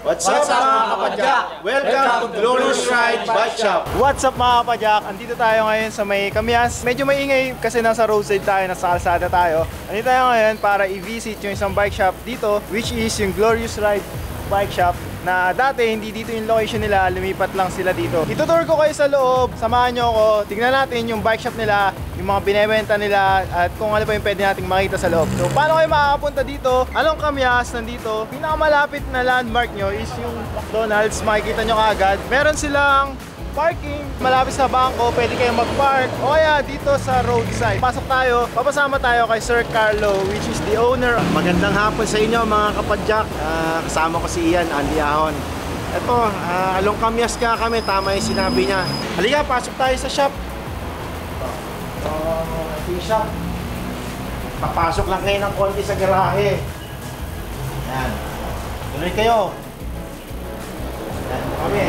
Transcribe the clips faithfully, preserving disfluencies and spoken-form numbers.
What's up mga kapadyak? Welcome to Glorious Ride Bike Shop! What's up mga kapadyak? Andito tayo ngayon sa may Kamias. Medyo maingay kasi nasa roadside tayo, nasa kalsada tayo. Andito tayo ngayon para i-visit yung isang bike shop dito, which is yung Glorious Ride Bike Shop, na dati hindi dito yung location nila, lumipat lang sila dito. Itutour ko kayo sa loob, samahan nyo ako, tignan natin yung bike shop nila, yung mga binebenta nila, at kung ano pa yung pwede nating makita sa loob. So paano kayo makakapunta dito? Along Kamias, nandito, pinakamalapit na landmark nyo is yung McDonald's, makikita nyo kaagad. Meron silang parking malapit sa bangko, pwede kayong mag-park o kaya dito sa roadside. Pasok tayo, papasama tayo kay Sir Carlo, which is the owner. Magandang hapon sa inyo mga kapadyak. Uh, kasama ko si Ian, Andy Ahon. Ito, uh, along Kamias ka kami, tama yung sinabi niya. Halika, pasok tayo sa shop. Ito, ito yung shop. Papasok lang kayo ng konti sa garahe. Yan. Tuloy kayo. Yan, kami.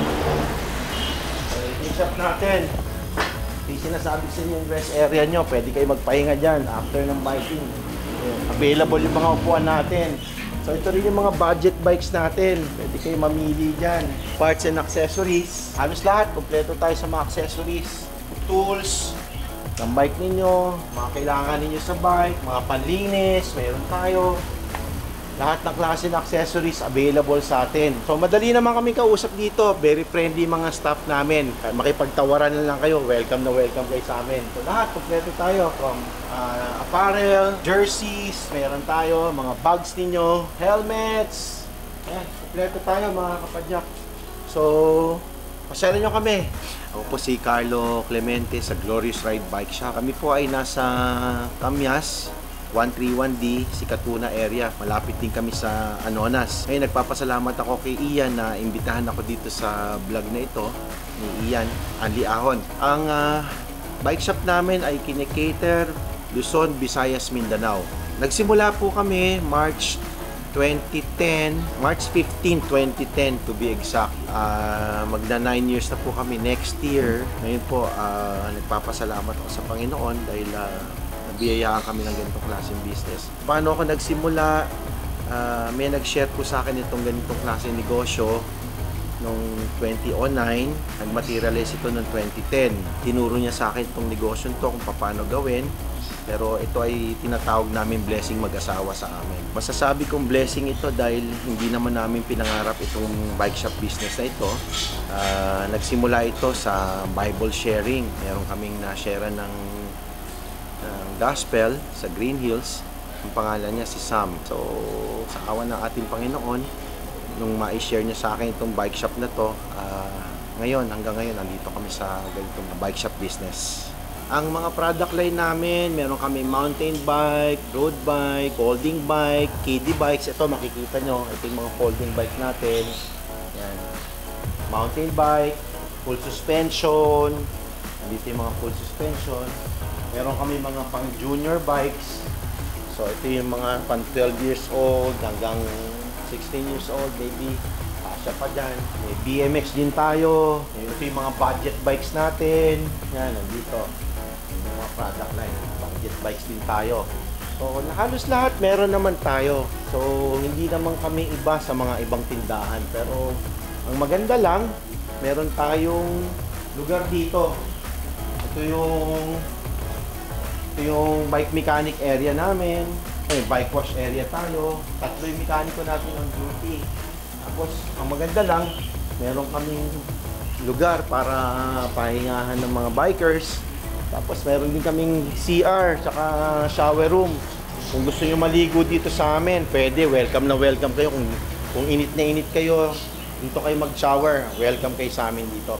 Shop natin. Yung sinasabi sa inyo yung rest area nyo, pwede kayo magpahinga dyan after ng biking. Available yung mga upuan natin. So ito rin yung mga budget bikes natin, pwede kayo mamili dyan. Parts and accessories, halos lahat, kompleto tayo sa mga accessories. Tools ng bike ninyo, mga kailangan ninyo sa bike, mga panlinis, mayroon tayo. Lahat ng klase ng accessories available sa atin. So madali naman kami kausap dito. Very friendly mga staff namin. Makipagtawaran na lang kayo. Welcome na welcome kayo sa amin. So lahat, kompleto tayo. From uh, apparel, jerseys, meron tayo, mga bags ninyo, helmets. Ayan, kompleto tayo mga kapadyak. So, pasyalan nyo kami. Ako po si Carlo Clemente sa Glorious Ride Bike Shop. Kami po ay nasa Kamias, one thirty-one D, Sikatuna area. Malapit din kami sa Anonas. Ngayon, nagpapasalamat ako kay Ian na imbitahan ako dito sa vlog na ito ni Ian, Andy Ahon. Ang uh, bike shop namin ay kinikater Luzon, Visayas, Mindanao. Nagsimula po kami March twenty ten, March fifteen, twenty ten to be exact. Uh, magna nine years na po kami next year. Ngayon po, uh, nagpapasalamat ako sa Panginoon dahil uh, biyayaan kami ng ganitong klaseng business. Paano ako nagsimula? Uh, may nag-share po sa akin itong ganitong klaseng negosyo noong twenty oh nine. Nag-materialize ito noong twenty ten. Tinuro niya sa akin itong negosyo to kung paano gawin. Pero ito ay tinatawag namin blessing mag-asawa sa amin. Masasabi kong blessing ito dahil hindi naman namin pinangarap itong bike shop business na ito. Uh, nagsimula ito sa Bible sharing. Meron kaming na-share ng gospel sa Green Hills. Ang pangalan niya si Sam. So sa awan ng ating Panginoon, nung ma-share niya sa akin itong bike shop na to, uh, ngayon, hanggang ngayon nandito kami sa ganitong bike shop business. Ang mga product line namin, meron kami mountain bike, road bike, folding bike, kiddie bikes. Ito makikita nyo, ito yung mga folding bike natin. Yan. Mountain bike, full suspension. Dito yung mga full suspension. Meron kami mga pang junior bikes. So ito yung mga pang twelve years old hanggang sixteen years old, maybe. Asya pa dyan. May B M X din tayo. Ito yung mga budget bikes natin. Yan, nandito. Yung mga product line. Budget bikes din tayo. So halos lahat meron naman tayo. So hindi naman kami iba sa mga ibang tindahan. Pero ang maganda lang, meron tayong lugar dito. Ito yung Ito yung bike mechanic area namin. May bike wash area tayo. Tatlo yung mekaniko natin on duty. Tapos, ang maganda lang, meron kaming lugar para pahingahan ng mga bikers. Tapos, meron din kaming C R, saka shower room. Kung gusto nyo maligo dito sa amin, pwede. Welcome na welcome kayo. Kung, kung init na init kayo, dito kayo mag-shower. Welcome kayo sa amin dito.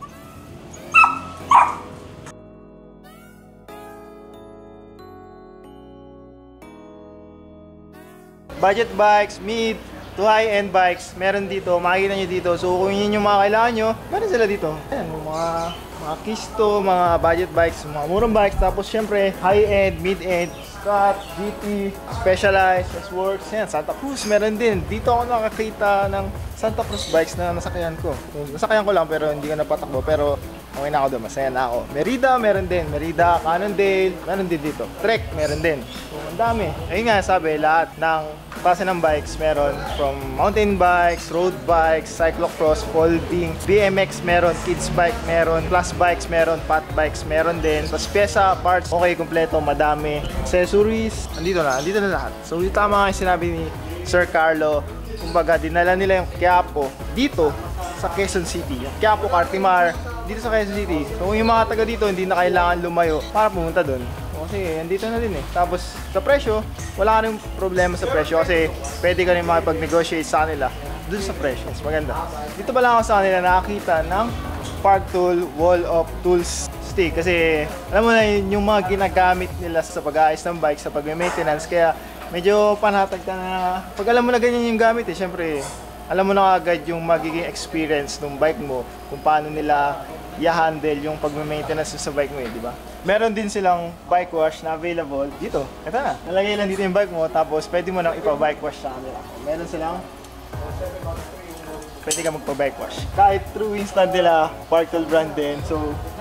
Budget bikes, mid to high-end bikes, meron dito, makikita nyo dito. So kung yun yung mga kailangan nyo, meron sila dito. Ayan, mga, mga Kisto, mga budget bikes, mga murang bikes. Tapos syempre, high-end, mid-end, Scott, G T, Specialized, S-Works, yan, Santa Cruz, meron din. Dito ako nakakita ng Santa Cruz bikes na nasakyan ko. Nasakyan ko lang pero hindi ko napatakbo. Pero Okay na ako doon, masaya na ako. Merida, meron din. Merida, Cannondale, meron din dito. Trek, meron din. So, ang dami. Ayun nga, sabi, lahat ng klase ng bikes meron. From mountain bikes, road bikes, cyclocross, folding, B M X meron, kids bike meron, plus bikes meron, fat bikes meron din. Tapos pyesa, parts, okay, kompleto, madami. Accessories, andito na, andito na lahat. So, yung tama nga yung sinabi ni Sir Carlo, kumbaga, dinala nila yung Quiapo dito sa Quezon City. Yung Quiapo, Cartimar, dito sa Quezon City. So kung yung mga taga dito hindi na kailangan lumayo para pumunta doon. Kasi andito na din eh. Tapos sa presyo, wala ka rin problema sa presyo kasi pwede ka rin makipag-negotiate sa kanila doon sa presyo. Mas maganda. Dito pa lang ako sa kanila nakakita ng Park Tool Wall of Tools stick kasi alam mo na yun, yung mga ginagamit nila sa pag-aayos ng bike, sa pag-maintenance. Kaya medyo panatag ka na pag alam mo na ganyan yung gamit eh. Syempre, alam mo na agad yung magiging experience ng bike mo kung paano nila i-handle yung pag-maintenance sa bike mo eh, di ba? Meron din silang bike wash na available dito. Ito na, nalagay lang dito yung bike mo tapos pwede mo nang ipa-bike wash sa kanila. Meron silang pwede ka magpa-bike wash. Kahit through instant nila, Parktool brand din. So,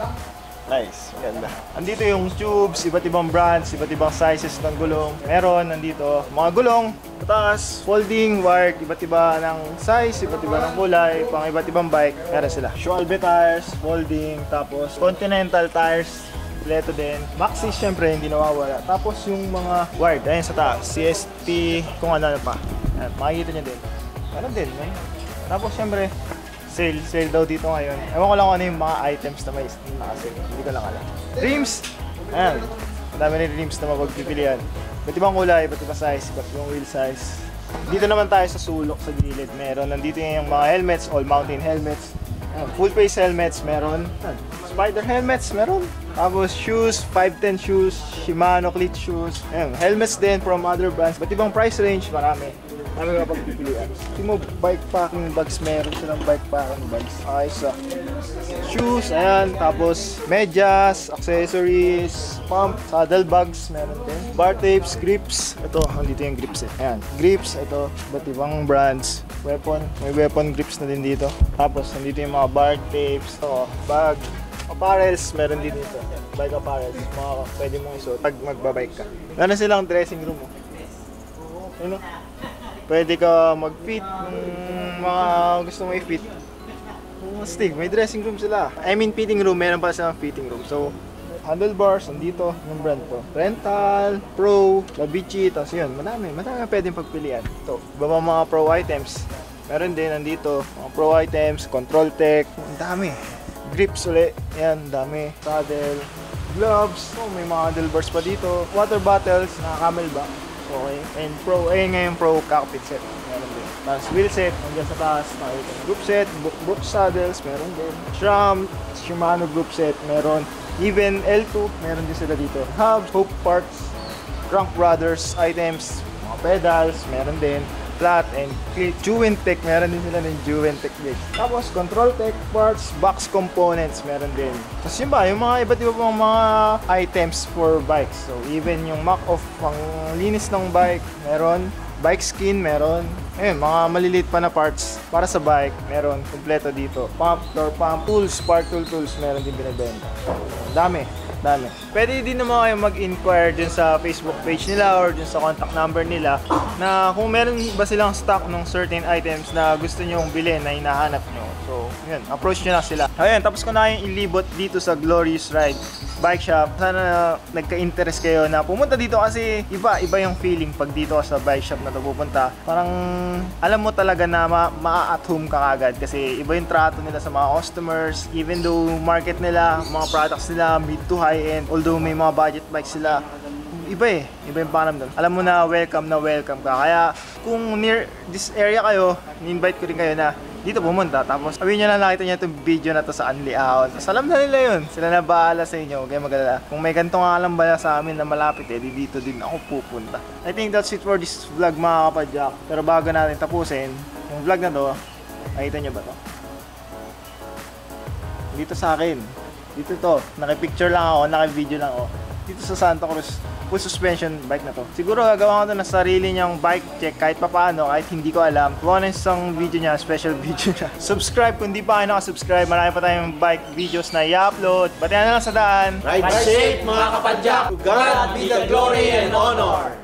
nice, ganda. Andito yung tubes, iba't ibang brands, iba't ibang sizes ng gulong. Meron, nandito, mga gulong, pataas, folding, wired, iba't iba ng size, iba't iba ng kulay, pang iba't ibang bike. Meron sila. Schwalbe tires, folding, tapos Continental tires, kompleto din. Maxxis, syempre, hindi nawawala. Tapos yung mga wired, ayun sa taas, C S T, kung ano pa. Ayan, makikita nyo din. Meron din, eh. Tapos, syempre, sale, sale daw dito ngayon. Ewan ko lang kung ano yung mga items na may naka-sale. Hindi ko lang alam. Rims! Ayan. Madami rin rims na mapagpipilian. Ba't ibang kulay, ba't ibang size, ba't ibang wheel size. Dito naman tayo sa sulok sa gilid. Meron, nandito yung mga helmets, all mountain helmets. Ayan. Full face helmets, meron. Ayan. Spider helmets, meron. Tapos shoes, five ten shoes, Shimano cleat shoes. Ayan. Helmets din from other brands. Ba't ibang price range, marami. Ano nga pagpipilian? Simo bike packing bags, meron silang bike packing bags. Okay, so shoes, ayan, tapos medyas, accessories, pump, saddle bags, meron din. Bar tapes, grips, ito, andito yung grips eh. Ayan, grips, ito, iba't ibang brands. Weapon, may weapon grips na din dito. Tapos, nandito yung mga bar tapes, ito, bag, apparels, meron din dito. Bike apparels, mga pwede mong isuot pag magbabike ka. Meron silang dressing room. Oh. Ano? Pwede ka mag-fit ng mga gusto mo i-fit. Oh, stick, may dressing room sila. I mean fitting room, meron pala silang fitting room. So, handlebars, nandito, yung brand to. Rental, Pro, Labici, tapos yun, madami, madami pwedeng pagpilian. Ito, iba mga Pro items. Meron din, nandito, mga Pro items, Control Tech, ang dami. Grips ulit, yan, dami. Saddle, gloves, oh, may mga handlebars pa dito. Water bottles, na camelback. Okay, and Pro, eh ngayon Pro cockpit set, meron din. Tapos wheel set, nandiyan sa taas, nakita. Group set, boot saddles, meron din. SRAM, Shimano group set, meron. Even L two, meron din sila dito. Hubs, hook parts, Crank Brothers items, mga pedals, meron din. Flat and Juventech, meron din sila ng Juventech brakes. Tapos Control Tech parts, box components, meron din. Tapos yun ba, yung mga iba't iba pang mga items for bikes. So even yung mock-off, pang linis ng bike, meron. Bike skin, meron. Ayun, mga maliliit pa na parts para sa bike, meron. Kompleto dito. Pump, door pump, tools, spark tool tools, meron din binibenta. Dami. Dami. Pwede din naman kayo mag-inquire dun sa Facebook page nila or dun sa contact number nila na kung meron ba silang stock ng certain items na gusto nyong bilhin na hinahanap nyo. So, yun, approach nyo na sila. Ayun, tapos ko na yung ilibot dito sa Glorious Ride Bike Shop. Sana nagka-interest kayo na pumunta dito kasi iba, iba yung feeling pag dito ka sa bike shop na ito pupunta. Parang alam mo talaga na ma-at home ka agad kasi iba yung trato nila sa mga customers. Even though market nila, mga products nila, mid to high-end, although may mga budget bikes sila, iba eh, iba yung pakiramdam. Alam mo na welcome na welcome ka. Kaya kung near this area kayo, ni-invite ko rin kayo na dito pumunta. Tapos sabihin nyo na nakita nyo itong video na to sa Unli-Out. Tapos alam na nila yun. Sila na bahala sa inyo. Huwag kayo mag-alala. Kung may ganitong alam ba sa amin na malapit eh, di dito din ako pupunta. I think that's it for this vlog mga kapadyak. Pero bago natin tapusin, yung vlog na to, nakita nyo ba to? Dito sa akin. Dito to. Naki-picture lang ako, naki-video lang ako. Dito sa Santa Cruz, full suspension bike na to. Siguro gagawa ko to na sarili niyang bike check kahit papaano, kahit hindi ko alam. Kung ano yung isang video niya, special video niya. Subscribe kung di pa kayo nakasubscribe. Marami pa tayong bike videos na i-upload. Batihan na lang sa daan. Ride safe mga kapadyak! To God be the glory and honor!